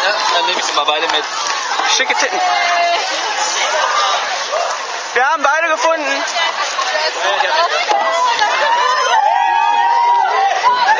dann nehme ich sie mal beide mit. Schicke Titten. Wir haben beide gefunden. Ja,